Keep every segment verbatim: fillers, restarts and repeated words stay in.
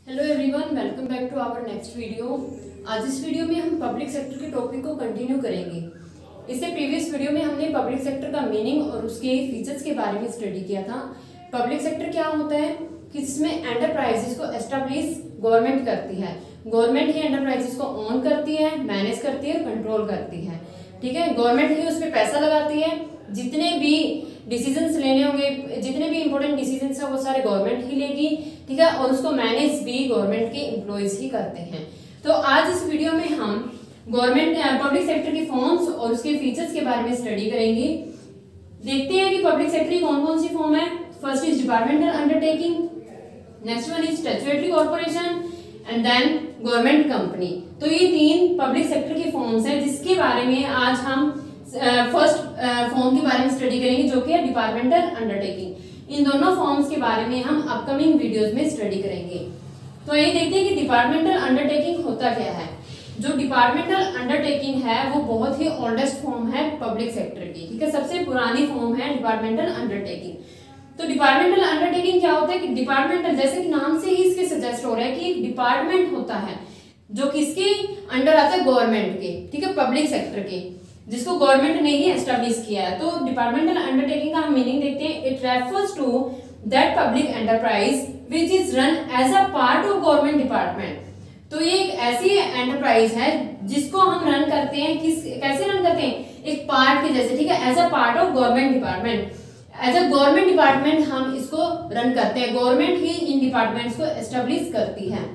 Hello everyone, welcome back to our next video. आज इस video में हम पब्लिक सेक्टर के टॉपिक को कंटिन्यू करेंगे। इससे प्रीवियस वीडियो में हमने पब्लिक सेक्टर का मीनिंग और उसके फीचर्स के बारे में स्टडी किया था। पब्लिक सेक्टर क्या होता है कि जिसमें एंटरप्राइजेस को एस्टेब्लिश गवर्नमेंट करती है। गवर्नमेंट ही एंटरप्राइजेस को ओन करती है, मैनेज करती है और कंट्रोल करती है। ठीक है, गवर्नमेंट ही उस पर पैसा लगाती है। जितने भी डिसीजंस लेने होंगे, जितने भी इंपॉर्टेंट डिसीजंस है वो सारे गवर्नमेंट ही लेगी। ठीक है, और उसको मैनेज भी गवर्नमेंट के एम्प्लॉयज ही करते हैं। तो आज इस वीडियो में हम गवर्नमेंट पब्लिक सेक्टर के फॉर्म्स और उसके फीचर्स के बारे में स्टडी करेंगे। देखते हैं कि पब्लिक सेक्टर की कौन कौन सी फॉर्म है। First is departmental undertaking, next one is statutory corporation and then government company. तो ये तीन पब्लिक सेक्टर के फॉर्म्स हैं जिसके बारे में आज हम फर्स्ट फॉर्म के बारे में स्टडी करेंगे, जो कि है डिपार्टमेंटल अंडरटेकिंग। इन दोनों फॉर्म्स के बारे में हम अपकमिंग वीडियोस में स्टडी करेंगे। तो ये देखते हैं कि डिपार्टमेंटल अंडरटेकिंग होता क्या है। जो डिपार्टमेंटल अंडरटेकिंग है वो बहुत ही ओल्डेस्ट फॉर्म है पब्लिक सेक्टर की। ठीक है, सबसे पुरानी फॉर्म है डिपार्टमेंटल अंडरटेकिंग। तो डिपार्टमेंटल अंडरटेकिंग क्या होता है कि डिपार्टमेंटल, जैसे कि नाम से ही इसके सजेस्ट हो रहा है कि एक डिपार्टमेंट होता है जो किसके अंडर आता है, गवर्नमेंट के। ठीक है, पब्लिक सेक्टर के, जिसको गवर्नमेंट ने ही एस्टेब्लिश किया है। तो डिपार्टमेंटल अंडरटेकिंग का हम मीनिंग देखते हैं। It refers to that public enterprise which is run as a part of government department. तो ये एक ऐसी एंटरप्राइज है जिसको हम रन करते हैं, किस कैसे रन करते हैं, एक पार्ट के जैसे। ठीक है, as a part of government department, as a government department हम इसको रन करते हैं। गवर्नमेंट ही इन डिपार्टमेंट्स को एस्टेब्लिश करती है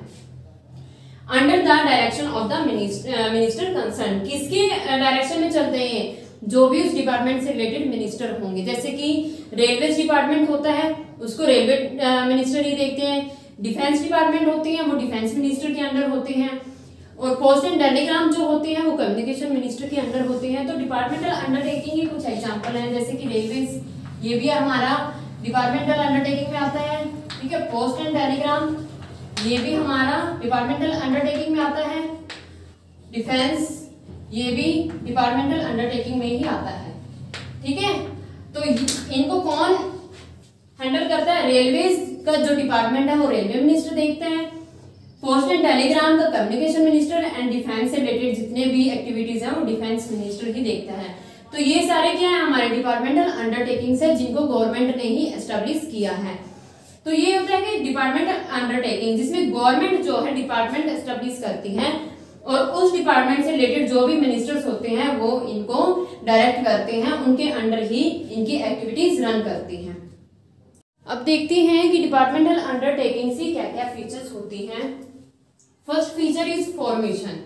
under the direction of the minister concern. किसके डायरेक्शन में चलते हैं, जो भी उस डिपार्टमेंट से रिलेटेड मिनिस्टर होंगे। जैसे कि रेलवे डिपार्टमेंट होता है, उसको रेलवे मिनिस्टर ही देखते हैं। डिफेंस डिपार्टमेंट होती है, वो डिफेंस मिनिस्टर के अंडर होते हैं। और पोस्ट एंड टेलीग्राम जो होते हैं वो कम्युनिकेशन मिनिस्टर के अंडर होते हैं। तो डिपार्टमेंटल अंडरटेकिंग के कुछ एग्जाम्पल हैं, जैसे कि रेलवे, ये भी हमारा डिपार्टमेंटल अंडरटेकिंग में आता है। ठीक है, पोस्ट एंड टेलीग्राम, ये भी हमारा डिपार्टमेंटल अंडरटेकिंग में आता है। डिफेंस, ये भी डिपार्टमेंटल अंडरटेकिंग में ही आता है। ठीक है, तो इनको कौन हैंडल करता है, रेलवेज का जो डिपार्टमेंट है वो रेलवे मिनिस्टर देखते हैं। पोस्ट एंड टेलीग्राम का कम्युनिकेशन मिनिस्टर, एंड डिफेंस से रिलेटेड जितने भी एक्टिविटीज हैं वो डिफेंस मिनिस्टर ही देखता है। तो ये सारे क्या है, हमारे डिपार्टमेंटल अंडरटेकिंग्स है जिनको गवर्नमेंट ने ही एस्टेब्लिश किया है। तो ये होता है कि डिपार्टमेंटल अंडरटेकिंग, जिसमें गवर्नमेंट जो है डिपार्टमेंट एस्टेब्लिश करती है और उस डिपार्टमेंट से रिलेटेड जो भी मिनिस्टर्स होते हैं वो इनको डायरेक्ट करते हैं, उनके अंडर ही इनकी एक्टिविटीज रन करती हैं। अब देखते हैं कि डिपार्टमेंटल अंडरटेकिंग से क्या क्या फीचर्स होती हैं। First feature is formation.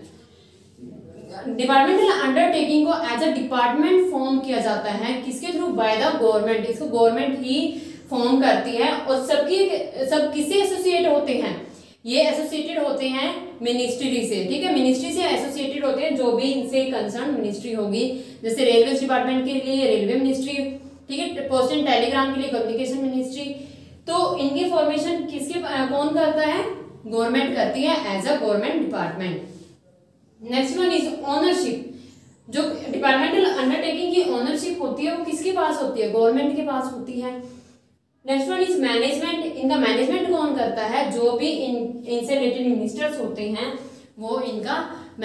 Departmental undertaking को एज अ डिपार्टमेंट फॉर्म किया जाता है, किसके थ्रू, बाय द गवर्नमेंट। इसको गवर्नमेंट ही फॉर्म करती है और सबकी सब किससे एसोसिएट होते हैं, ये एसोसिएटेड होते हैं मिनिस्ट्री से। ठीक है, मिनिस्ट्री से एसोसिएटेड होते हैं जो भी इनसे कंसर्न मिनिस्ट्री होगी। जैसे रेलवे डिपार्टमेंट के लिए रेलवे मिनिस्ट्री, ठीक है, पोस्ट एंड टेलीग्राम के लिए कम्युनिकेशन मिनिस्ट्री। तो इनकी फॉर्मेशन किसके कौन करता है, गवर्नमेंट करती है as a government department. Next one is ownership. जो डिपार्टमेंटल अंडरटेकिंग की ओनरशिप होती है वो किसके पास होती है, गवर्नमेंट के पास होती है। Next one is management. इनका मैनेजमेंट कौन करता है, जो भी इन इनसे रिलेटेड मिनिस्टर्स होते हैं वो इनका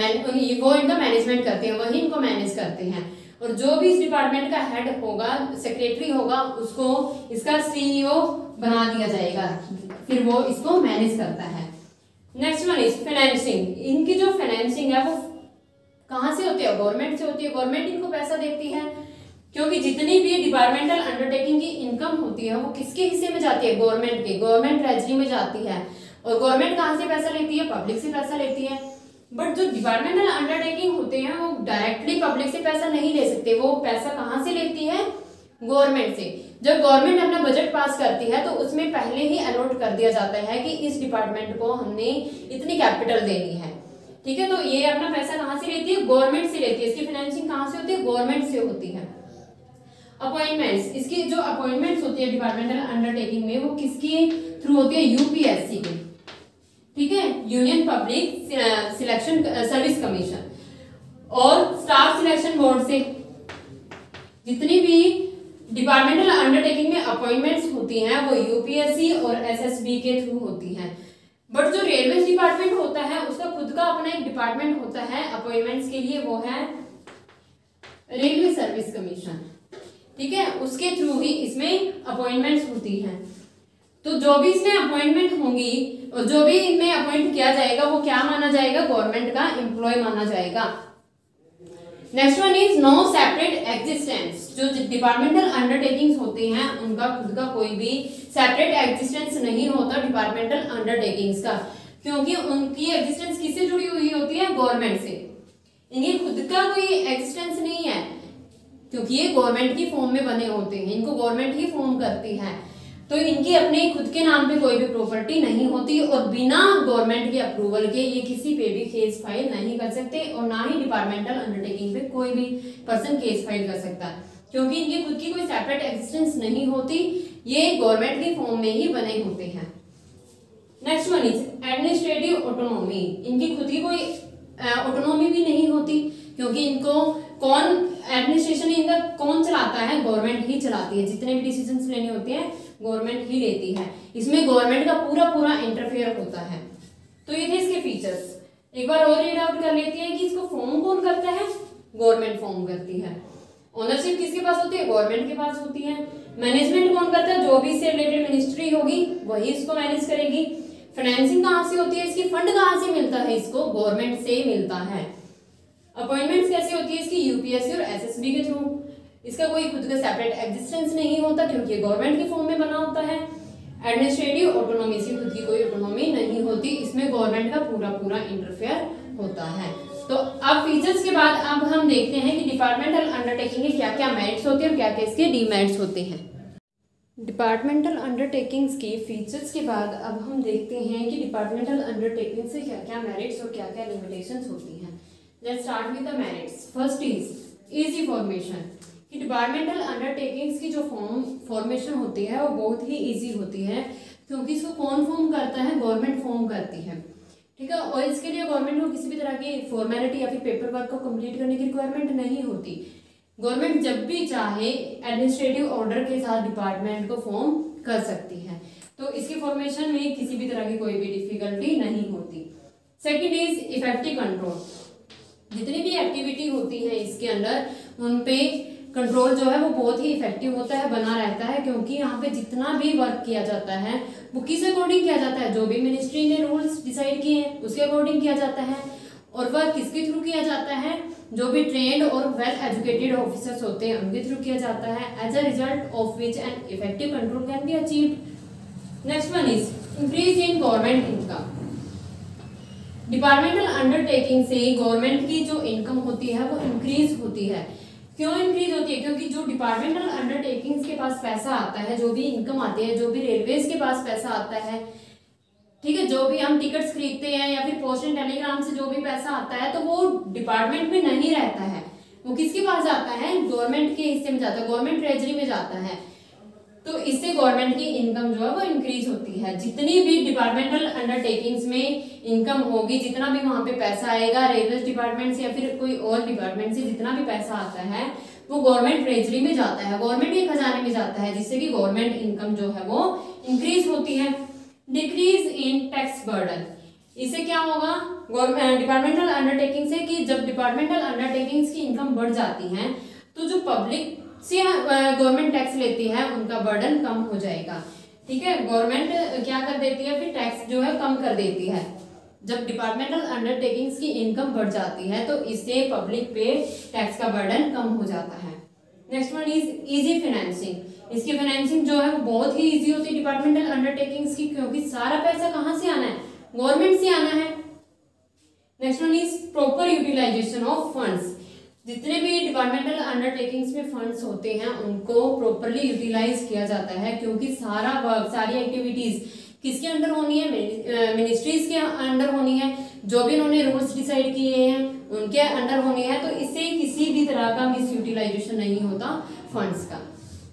वो इनका मैनेजमेंट करते हैं, वही इनको मैनेज करते हैं। और जो भी इस डिपार्टमेंट का हेड होगा, सेक्रेटरी होगा, उसको इसका सीईओ बना दिया जाएगा, फिर वो इसको मैनेज करता है। Next one is financing. इनकी जो फाइनेंसिंग है वो कहाँ से होती है, गवर्नमेंट से होती है। गवर्नमेंट इनको पैसा देती है, क्योंकि जितनी भी डिपार्टमेंटल अंडरटेकिंग की इनकम होती है वो किसके हिस्से में जाती है, गवर्नमेंट के, गवर्नमेंट ट्रेजरी में जाती है। और गवर्नमेंट कहाँ से पैसा लेती है, पब्लिक से पैसा लेती है। बट जो डिपार्टमेंटल अंडरटेकिंग होते हैं वो डायरेक्टली पब्लिक से पैसा नहीं ले सकते। वो पैसा कहाँ से लेती है, गवर्नमेंट से। जब गवर्नमेंट अपना बजट पास करती है तो उसमें पहले ही अलॉट कर दिया जाता है कि इस डिपार्टमेंट को हमने इतनी कैपिटल देनी है। ठीक है, तो ये अपना पैसा कहाँ से लेती है, गवर्नमेंट से लेती है। इसकी फाइनेंसिंग कहाँ से होती है, गवर्नमेंट से होती है। अपॉइंटमेंट्स, इसकी जो अपॉइंटमेंट्स होती है डिपार्टमेंटल अंडरटेकिंग में वो किसके थ्रू होती है, यूपीएससी के। ठीक है, union public selection service commission और स्टाफ सिलेक्शन बोर्ड से। जितनी भी डिपार्टमेंटल अंडरटेकिंग में अपॉइंटमेंट्स होती हैं वो यूपीएससी और एसएसबी के थ्रू होती हैं। बट जो रेलवे डिपार्टमेंट होता है उसका खुद का अपना एक डिपार्टमेंट होता है अपॉइंटमेंट्स के लिए, वो है रेलवे सर्विस कमीशन। ठीक है, उसके थ्रू ही इसमें अपॉइंटमेंट्स होती हैं। तो जो भी इसमें अपॉइंटमेंट होंगी और जो भी इनमें अपॉइंट किया जाएगा वो क्या माना जाएगा, गवर्नमेंट का एम्प्लॉय माना जाएगा। Next one is no separate existence. जो डिपार्टमेंटल अंडरटेकिंग्स होते हैं उनका खुद का कोई भी सेपरेट एग्जिस्टेंस नहीं होता डिपार्टमेंटल अंडरटेकिंग्स का, क्योंकि उनकी एग्जिस्टेंस किससे जुड़ी हुई होती है, गवर्नमेंट से। इनकी खुद का कोई एग्जिस्टेंस नहीं है, क्योंकि ये गवर्नमेंट की फॉर्म में बने होते हैं, इनको गवर्नमेंट ही फॉर्म करती है। तो इनकी अपने खुद के नाम पे कोई भी प्रॉपर्टी नहीं होती और बिना गवर्नमेंट के अप्रूवल के ये किसी पे भी केस फाइल नहीं कर सकते और ना ही डिपार्टमेंटल अंडरटेकिंग पे कोई भी पर्सन केस फाइल कर सकता है, क्योंकि इनकी खुद की कोई सेपरेट एग्जिस्टेंस नहीं होती, ये गवर्नमेंट के फॉर्म में ही बने होते हैं। Next one is administrative autonomy. इनकी खुद की कोई ऑटोनॉमी भी नहीं होती, क्योंकि इनको कौन एडमिनिस्ट्रेशन इनका कौन चलाता है, गवर्नमेंट ही चलाती है। जितने भी डिसीजंस लेने होते हैं गवर्नमेंट ही लेती है, इसमें गवर्नमेंट का पूरा पूरा इंटरफेयर होता है। तो ये थे इसके फीचर्स। एक बार और रीड आउट कर लेते हैं कि इसको फॉर्म कौन करता है, गवर्नमेंट फॉर्म करती है। ओनरशिप किसके पास होती है, गवर्नमेंट के पास होती है। मैनेजमेंट कौन करता है, जो भी इससे रिलेटेड मिनिस्ट्री होगी वही इसको मैनेज करेगी। फाइनेंसिंग कहाँ से होती है, इसकी फंड कहाँ से मिलता है, इसको गवर्नमेंट से मिलता है। अपॉइंटमेंट्स कैसे होती है इसकी, यूपीएससी और एसएसबी के थ्रू। इसका कोई खुद का सेपरेट एग्जिस्टेंस नहीं होता, क्योंकि गवर्नमेंट की फॉर्म में बना होता है। एडमिनिस्ट्रेटिव ऑटोनॉमी से खुद की कोई ऑटोनॉमी नहीं होती, इसमें गवर्नमेंट का पूरा पूरा इंटरफेयर होता है। तो अब फीचर्स के बाद अब हम देखते हैं कि डिपार्टमेंटल अंडरटेकिंग के क्या क्या मेरिट्स होते हैं और क्या क्या इसके डीमेरिट्स होते हैं। डिपार्टमेंटल अंडरटेकिंग्स की फीचर्स के बाद अब हम देखते हैं कि डिपार्टमेंटल अंडरटेकिंग से क्या क्या मेरिट्स और क्या क्या लिमिटेशंस होती हैं। Let's start with the merits. First is easy formation. कि डिपार्टमेंटल अंडरटेकिंग्स की जो फॉर्म फॉर्मेशन होती है वो बहुत ही इजी होती है, क्योंकि इसको कौन फॉर्म करता है, गवर्नमेंट फॉर्म करती है। ठीक है, और इसके लिए गवर्नमेंट को किसी भी तरह की फॉर्मेलिटी या फिर पेपर वर्क को कंप्लीट करने की रिक्वायरमेंट नहीं होती। गवर्नमेंट जब भी चाहे एडमिनिस्ट्रेटिव ऑर्डर के साथ डिपार्टमेंट को फॉर्म कर सकती है, तो इसकी फॉर्मेशन में किसी भी तरह की कोई भी डिफिकल्टी नहीं होती। Second is effective control. जितनी भी एक्टिविटी होती है इसके अंदर उन पे कंट्रोल जो है वो बहुत ही इफेक्टिव होता है, बना रहता है, क्योंकि यहाँ पे जितना भी वर्क किया जाता है वो किस अकॉर्डिंग किया जाता है, जो भी मिनिस्ट्री ने रूल्स डिसाइड किए हैं उसके अकॉर्डिंग किया जाता है। और वह किसके थ्रू किया जाता है, जो भी ट्रेंड और वेल एजुकेटेड ऑफिसर्स होते हैं उनके थ्रू किया जाता है। As a result of which an effective control can be achieved. Next one is increase in government income. Departmental undertaking से गवर्नमेंट की जो इनकम होती है वो इंक्रीज होती है। क्यों इंक्रीज होती है, क्योंकि जो डिपार्टमेंटल अंडरटेकिंग्स के पास पैसा आता है, जो भी इनकम आती है, जो भी रेलवेज के पास पैसा आता है, ठीक है, जो भी हम टिकट्स खरीदते हैं या फिर पोस्ट एंड टेलीग्राम से जो भी पैसा आता है तो वो डिपार्टमेंट में नहीं रहता है, वो किसके पास जाता है, गवर्नमेंट के हिस्से में जाता है, गवर्नमेंट ट्रेजरी में जाता है। तो इससे गवर्नमेंट की इनकम जो है वो इंक्रीज होती है। जितनी भी डिपार्टमेंटल अंडरटेकिंग्स में इनकम होगी, जितना भी वहां पे पैसा आएगा रेलवे डिपार्टमेंट से या फिर कोई और डिपार्टमेंट से, जितना भी पैसा आता है वो गवर्नमेंट ट्रेजरी में जाता है, गवर्नमेंट के खजाने में जाता है, जिससे कि गवर्नमेंट इनकम जो है वो इंक्रीज होती है। Decrease in tax burden. इससे क्या होगा, डिपार्टमेंटल अंडरटेकिंग से कि जब डिपार्टमेंटल अंडरटेकिंग्स की इनकम बढ़ जाती है तो जो पब्लिक से गवर्नमेंट टैक्स लेती है उनका बर्डन कम हो जाएगा। ठीक है, गवर्नमेंट क्या कर देती है, फिर टैक्स जो है कम कर देती है। जब डिपार्टमेंटल अंडरटेकिंग्स की इनकम बढ़ जाती है तो इससे पब्लिक पे टैक्स का बर्डन कम हो जाता है। Next one is easy financing. इसकी फाइनेंसिंग जो है वो बहुत ही इजी होती है डिपार्टमेंटल अंडरटेकिंग्स की, क्योंकि सारा पैसा कहाँ से आना है, गवर्नमेंट से आना है। Next one is proper utilisation of funds. जितने भी डिपार्टमेंटल अंडरटेकिंग्स में फंड्स होते हैं उनको प्रॉपरली यूटिलाइज किया जाता है, क्योंकि सारा वर्क, सारी एक्टिविटीज किसके अंडर होनी है, मिनिस्ट्रीज के अंडर होनी है, जो भी उन्होंने रूल्स डिसाइड किए हैं उनके अंडर होनी है। तो इससे किसी भी तरह का मिस यूटिलाइजेशन नहीं होता फंड्स का।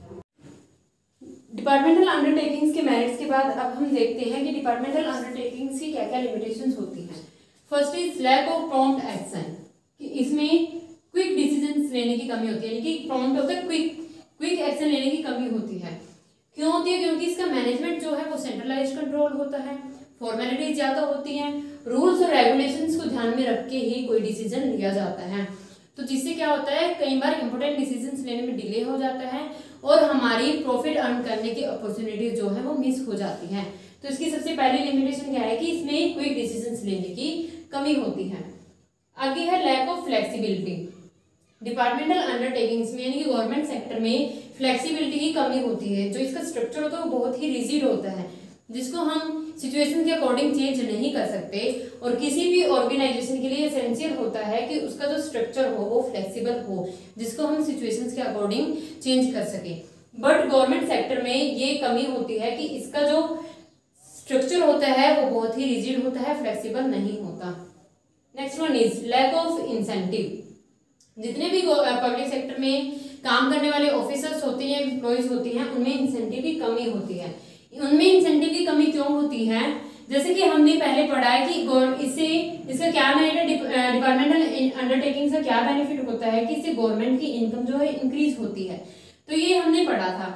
डिपार्टमेंटल अंडरटेकिंग्स के मेरिट्स के बाद अब हम देखते हैं कि डिपार्टमेंटल अंडरटेकिंग्स की क्या क्या लिमिटेशंस होती हैं। First is lack of prompt action. कि इसमें क्विक डिसीजंस लेने की कमी होती है, यानी कि प्रॉम्प्ट होता है क्विक क्विक एक्शन लेने की कमी होती है। क्यों होती है, क्योंकि इसका मैनेजमेंट जो है वो सेंट्रलाइज्ड कंट्रोल होता है। फॉर्मेलिटीज ज़्यादा होती हैं, रूल्स और रेगुलेशंस को ध्यान में रख के ही कोई डिसीजन लिया जाता है। तो जिससे क्या होता है, कई बार इंपॉर्टेंट डिसीजंस लेने में डिले हो जाता है और हमारी प्रॉफिट अर्न करने की अपॉर्चुनिटी जो है वो मिस हो जाती है। तो इसकी सबसे पहली लिमिटेशन क्या है कि इसमें क्विक डिसीजंस लेने की कमी होती है। आगे है lack of flexibility. Departmental undertakings में यानी कि गवर्नमेंट सेक्टर में फ्लेक्सिबिलिटी की कमी होती है। जो इसका स्ट्रक्चर होता है वो बहुत ही रिजिड होता है, जिसको हम सिचुएशन के अकॉर्डिंग चेंज नहीं कर सकते। और किसी भी ऑर्गेनाइजेशन के लिए एसेंशियल होता है कि उसका जो स्ट्रक्चर हो वो फ्लेक्सिबल हो, जिसको हम सिचुएशंस के अकॉर्डिंग चेंज कर सके। बट गवर्नमेंट सेक्टर में ये कमी होती है कि इसका जो स्ट्रक्चर होता है वो बहुत ही रिजिड होता है, फ्लेक्सिबल नहीं होता। Next one is lack of incentive. जितने भी पब्लिक सेक्टर में काम करने वाले ऑफिसर्स होते हैं, एम्प्लॉयज होती हैं, उनमें इंसेंटिव की कमी होती है। उनमें इंसेंटिव की कमी क्यों होती है? जैसे कि हमने पहले पढ़ा है कि इससे इसका क्या बेनिफिट, डिपार्टमेंटल अंडरटेकिंग से क्या बेनिफिट होता है कि इससे गवर्नमेंट की इनकम जो है इंक्रीज होती है। तो ये हमने पढ़ा था।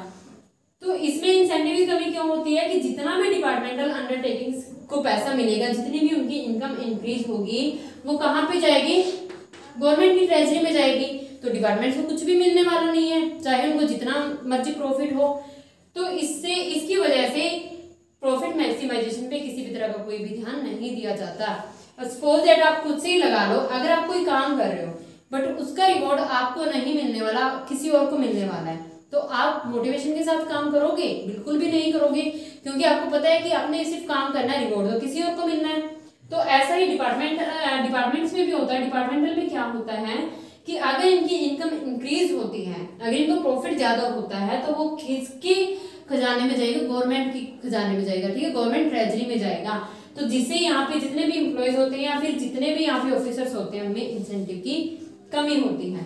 तो इसमें इंसेंटिव की कमी क्यों होती है कि जितना भी डिपार्टमेंटल अंडरटेकिंग्स को पैसा मिलेगा, जितनी भी उनकी इनकम इंक्रीज होगी, वो कहाँ पे जाएगी? गवर्नमेंट की ट्रेजरी में जाएगी। तो डिपार्टमेंट को कुछ भी मिलने वाला नहीं है, चाहे उनको जितना मर्जी प्रॉफिट हो। तो इससे इसकी वजह से प्रॉफिट मैक्सिमाइजेशन पे किसी भी तरह का कोई भी ध्यान नहीं दिया जाता। सपोज दैट आप खुद से ही लगा लो, अगर आप कोई काम कर रहे हो बट उसका रिवॉर्ड आपको नहीं मिलने वाला, किसी और को मिलने वाला है, तो आप मोटिवेशन के साथ काम करोगे? बिल्कुल भी नहीं करोगे, क्योंकि आपको पता है कि आपने सिर्फ काम करना है, रिवॉर्ड तो किसी और को मिलना है। तो ऐसा ही डिपार्टमेंट डिपार्टमेंट्स में भी होता है। डिपार्टमेंटल में क्या होता है कि अगर इनकी इनकम इंक्रीज होती है, अगर इनको प्रॉफिट ज्यादा होता है, तो वो किसके खजाने में जाएगा? गवर्नमेंट की खजाने में जाएगा, ठीक है, गवर्नमेंट ट्रेजरी में जाएगा। तो जिससे यहाँ पे जितने भी एम्प्लॉयज होते हैं या फिर जितने भी यहाँ पे ऑफिसर्स होते हैं, उनमें इंसेंटिव की कमी होती है।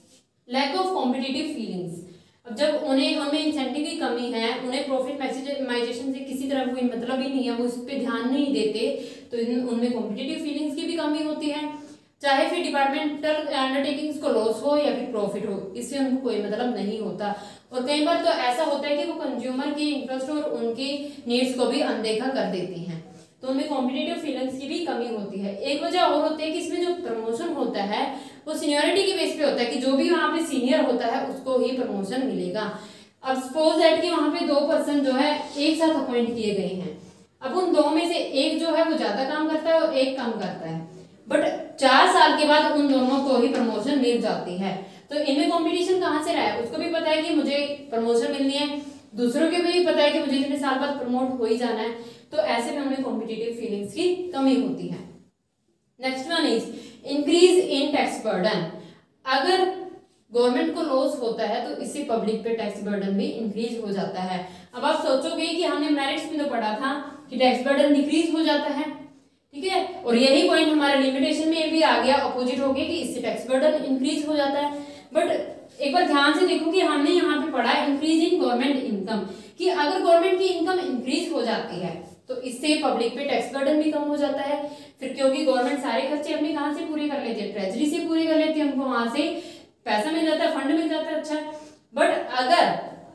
Lack of competitive feelings. अब जब उन्हें उनमें इंसेंटिव की कमी है, उन्हें प्रॉफिट मैक्सिमाइजेशन से किसी तरह कोई मतलब ही नहीं है, वो इस पे ध्यान नहीं देते, तो उनमें कॉम्पिटिटिव फीलिंग्स की भी कमी होती है। चाहे फिर डिपार्टमेंटल अंडरटेकिंग्स को लॉस हो या फिर प्रॉफिट हो, इससे उनको कोई मतलब नहीं होता। और कई बार तो ऐसा होता है कि वो कंज्यूमर के इंटरेस्ट और उनके नीड्स को भी अनदेखा कर देती हैं, तो उनमें कॉम्पिटिटिव फीलिंग्स की भी कमी होती है। एक वजह और होती है कि इसमें जो प्रमोशन होता है वो सीनियरिटी के बेस पे होता है कि जो भी वहाँ पे सीनियर होता है उसको ही प्रमोशन मिलेगा। अब सपोज दैट कि वहाँ पे दो पर्सन जो है एक साथ अपॉइंट किए गए हैं, अब उन दो में से एक जो है वो ज्यादा काम करता है और एक कम करता है, बट चार साल के बाद उन दोनों को ही प्रमोशन मिल जाती है। तो इनमें कंपटीशन कहाँ से रहा है? उसको भी पता है कि मुझे प्रमोशन मिलनी है, दूसरों के भी पता है कि मुझे इतने साल बाद प्रमोट हो ही जाना है। तो ऐसे में हमें कॉम्पिटिटिव फीलिंग्स की कमी होती है। Next one is increase in tax burden. अगर गवर्नमेंट को लॉस होता है तो इससे पब्लिक पे टैक्स बर्डन भी इंक्रीज हो जाता है। अब आप सोचोगे कि हमने मेरिट्स में तो पढ़ा था कि टैक्स बर्डन डिक्रीज हो जाता है, ठीक है, और यही पॉइंट हमारे लिमिटेशन में भी आ गया, अपोजिट हो गया कि इससे टैक्स बर्डन इंक्रीज हो जाता है। बट एक बार ध्यान से देखो कि हमने यहाँ पे पढ़ा इंक्रीज इन गवर्नमेंट इनकम, कि अगर गवर्नमेंट की इनकम इंक्रीज हो जाती है तो इससे पब्लिक पे टैक्स बर्डन भी कम हो जाता है। फिर क्योंकि गवर्नमेंट सारे खर्चे अपने कहाँ से पूरे कर लेती है? ट्रेजरी से पूरे कर लेती है, हमको वहां से पैसा मिल जाता है, फंड मिल जाता है। अच्छा, बट अगर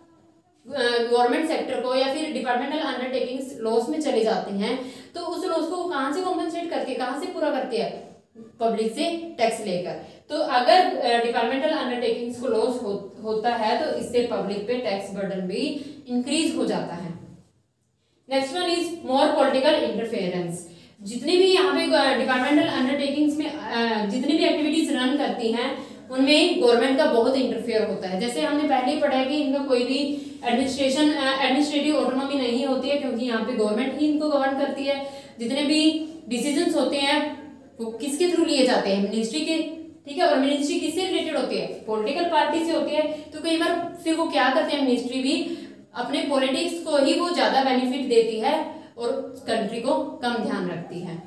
गवर्नमेंट सेक्टर को या फिर डिपार्टमेंटल अंडरटेकिंग्स लॉस में चले जाते हैं तो उस लॉस को कहाँ से कॉम्पनसेट करके, कहाँ से पूरा करते हैं? पब्लिक से टैक्स लेकर। तो अगर डिपार्टमेंटल अंडरटेकिंग्स को लॉस हो, होता है तो इससे पब्लिक पे टैक्स बर्डन भी इंक्रीज हो जाता है। Next one is more political interference. जितनी भी यहाँ पे डिपार्टमेंटल अंडरटेकिंग्स में जितनी भी एक्टिविटीज रन करती हैं उनमें गवर्नमेंट का बहुत इंटरफेयर होता है। जैसे हमने पहले ही पढ़ा है कि इनका कोई भी एडमिनिस्ट्रेशन एडमिनिस्ट्रेटिव ऑटोनॉमी नहीं होती है, क्योंकि यहाँ पे गवर्नमेंट ही इनको गवर्न करती है। जितने भी डिसीजंस होते हैं वो किसके थ्रू लिए जाते हैं? मिनिस्ट्री के, ठीक है, और मिनिस्ट्री किससे रिलेटेड होती है? पॉलिटिकल पार्टी से होती है। तो कई बार फिर वो क्या करते हैं, मिनिस्ट्री भी अपने पॉलिटिक्स को ही वो ज्यादा बेनिफिट देती है और कंट्री को कम ध्यान रखती है।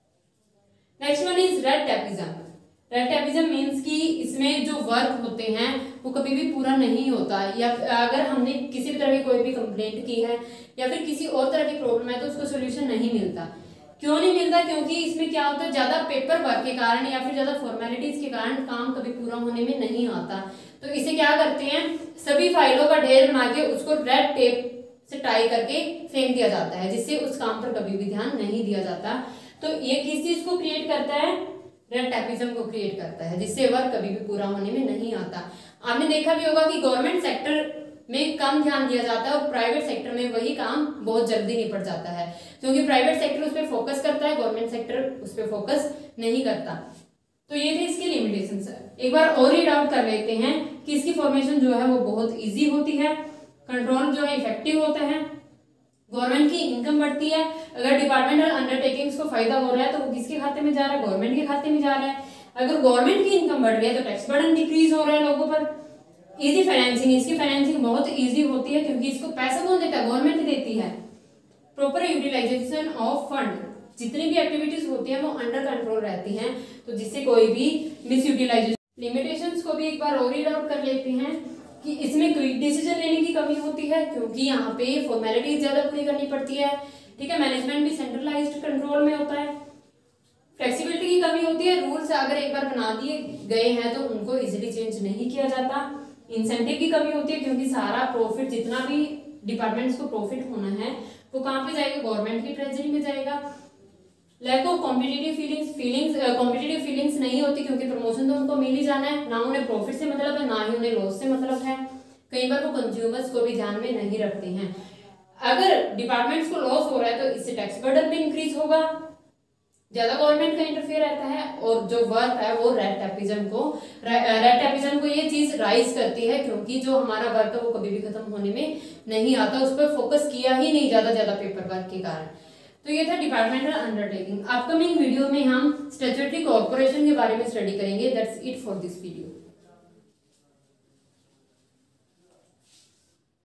Next one is red tapism. Red tapism means कि इसमें जो वर्क होते हैं वो कभी भी पूरा नहीं होता, या अगर हमने किसी भी तरह की कोई भी कंप्लेंट की है या फिर किसी और तरह की प्रॉब्लम है तो उसको सोल्यूशन नहीं मिलता। क्यों नहीं मिलता? क्योंकि इसमें क्या होता है, ज्यादा पेपर वर्क के कारण या फिर ज्यादा फॉर्मेलिटीज के कारण काम कभी पूरा होने में नहीं आता। तो इसे क्या करते हैं, सभी फाइलों का ढेर बना के उसको रेड टेप से टाई करके फेंक दिया जाता है, जिससे उस काम पर कभी भी ध्यान नहीं दिया जाता। तो ये किस चीज को क्रिएट करता है, रेड टैपिज्म को क्रिएट करता है, जिससे वर्क कभी भी पूरा होने में नहीं आता। आपने देखा भी होगा कि गवर्नमेंट सेक्टर में कम ध्यान दिया जाता है और प्राइवेट सेक्टर में वही काम बहुत जल्दी निपट जाता है, क्योंकि प्राइवेट सेक्टर उस पर फोकस करता है, गवर्नमेंट सेक्टर उस पर फोकस नहीं करता। तो ये थे इसके लिमिटेशंस। एक बार और रीड आउट कर लेते हैं कि इसकी फॉर्मेशन जो है वो बहुत इजी होती है, कंट्रोल जो है इफेक्टिव होता है, गवर्नमेंट की इनकम बढ़ती है। अगर डिपार्टमेंटल अंडरटेकिंग्स को फायदा हो रहा है तो वो किसके खाते में जा रहा है, गवर्नमेंट के खाते में जा रहा है। अगर गवर्नमेंट की इनकम बढ़ रही है तो टैक्स बर्डन डिक्रीज हो रहा है लोगों पर। इजी फाइनेंसिंग, इसकी फाइनेंसिंग बहुत इजी होती है क्योंकि इसको पैसा कौन देता है, गवर्नमेंट देती है। प्रॉपर यूटिलाइजेशन ऑफ फंड, जितनी भी एक्टिविटीज होती है वो अंडर कंट्रोल रहती हैं, तो जिससे कोई भी मिस यूटिलाइजेशन। लिमिटेशंस को भी एक बार और रीड आउट कर लेते हैं कि इसमें क्विक डिसीजन लेने की कमी होती है क्योंकि यहाँ पे फॉर्मेलिटीज ज्यादा पूरी करनी पड़ती है, ठीक है। मैनेजमेंट भी सेंट्रलाइज्ड कंट्रोल में होता है। फ्लेक्सिबिलिटी की कमी होती है, रूल्स अगर एक बार बना दिए गए हैं तो उनको इजीली चेंज नहीं किया जाता। इंसेंटिव की कमी होती है क्योंकि सारा प्रॉफिट, जितना भी डिपार्टमेंट्स को प्रॉफिट होना है वो कहाँ पे जाएगा, गवर्नमेंट की ट्रेजरी में जाएगा। Lack of competitive feelings, feelings competitive feelings नहीं होती क्योंकि प्रमोशन तो उनको मिल ही जाना है, ना उन्हें प्रॉफिट से मतलब है ना ही उन्हें लॉस से मतलब है। कई बार वो कंज्यूमर्स को भी ध्यान में नहीं रखते हैं। अगर डिपार्टमेंट्स को लॉस हो रहा है तो इससे टैक्स बर्डन भी इंक्रीज होगा, ज्यादा गवर्नमेंट का इंटरफेयर रहता है, और जो वर्क है वो रेड टैपिज्म को रेड टैपिज्म को ये चीज राइज करती है क्योंकि जो हमारा वर्क है वो कभी भी खत्म होने में नहीं आता, उस पर फोकस किया ही नहीं ज्यादा ज्यादा पेपर वर्क के कारण। तो ये था डिपार्टमेंटल अंडरटेकिंग। अपकमिंग वीडियो में हम स्टैट्यूटरी कॉर्पोरेशन के बारे में स्टडी करेंगे। That's it for this video.